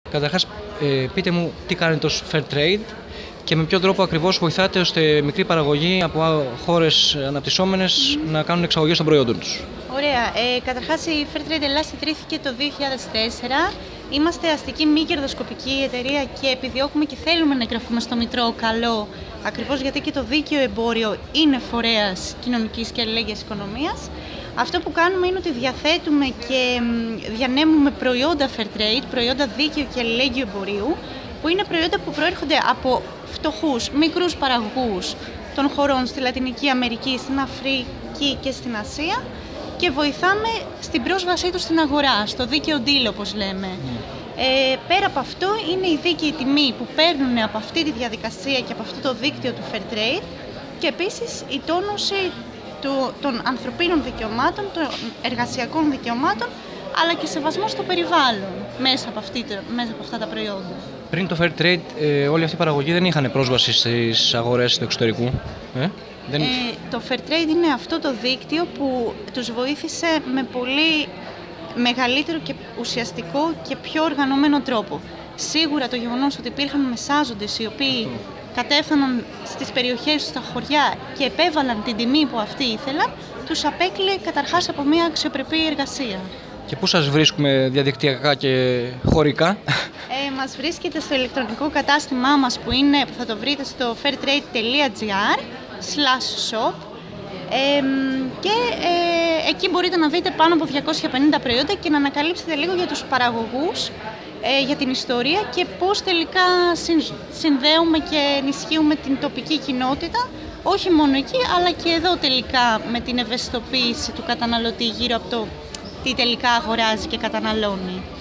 Καταρχάς, πείτε μου τι κάνει το Fair Trade και με ποιο τρόπο ακριβώς βοηθάτε ώστε μικρή παραγωγή από χώρες αναπτυσσόμενες να κάνουν εξαγωγές των προϊόντων τους. Ωραία. Καταρχάς, η Fair Trade Ελλάς ιδρύθηκε το 2004. Είμαστε αστική μη κερδοσκοπική εταιρεία και επιδιώκουμε και θέλουμε να εγγραφούμε στο Μητρό Καλό, ακριβώς γιατί και το δίκαιο εμπόριο είναι φορέας κοινωνικής και αλληλέγγυας οικονομίας. Αυτό που κάνουμε είναι ότι διαθέτουμε και διανέμουμε προϊόντα Fair Trade, προϊόντα δίκαιου και αλληλέγγυου εμπορίου, που είναι προϊόντα που προέρχονται από φτωχούς, μικρούς παραγωγούς των χωρών στη Λατινική Αμερική, στην Αφρική και στην Ασία και βοηθάμε στην πρόσβασή τους στην αγορά, στο δίκαιο deal όπως λέμε. Πέρα από αυτό είναι η δίκαιη τιμή που παίρνουν από αυτή τη διαδικασία και από αυτό το δίκτυο του Fair Trade και επίσης η τόνωση των ανθρωπίνων δικαιωμάτων, των εργασιακών δικαιωμάτων, αλλά και σεβασμό στο περιβάλλον μέσα από αυτά τα προϊόντα. Πριν το Fair Trade, όλη αυτή η παραγωγή δεν είχαν πρόσβαση στις αγορές του εξωτερικού. Το Fair Trade είναι αυτό το δίκτυο που τους βοήθησε με πολύ μεγαλύτερο και ουσιαστικό και πιο οργανωμένο τρόπο. Σίγουρα το γεγονός ότι υπήρχαν μεσάζοντες οι οποίοι κατέφθαναν στις περιοχές τους, στα χωριά και επέβαλαν την τιμή που αυτοί ήθελαν, τους απέκλειε καταρχάς από μια αξιοπρεπή εργασία. Και πού σας βρίσκουμε διαδικτυακά και χωρικά? Μας βρίσκεται στο ηλεκτρονικό κατάστημά μας που θα το βρείτε στο fairtrade.gr/shop και εκεί μπορείτε να δείτε πάνω από 250 προϊόντα και να ανακαλύψετε λίγο για τους παραγωγούς, για την ιστορία και πώς τελικά συνδέουμε και ενισχύουμε την τοπική κοινότητα, όχι μόνο εκεί, αλλά και εδώ τελικά με την ευαισθητοποίηση του καταναλωτή γύρω από το τι τελικά αγοράζει και καταναλώνει.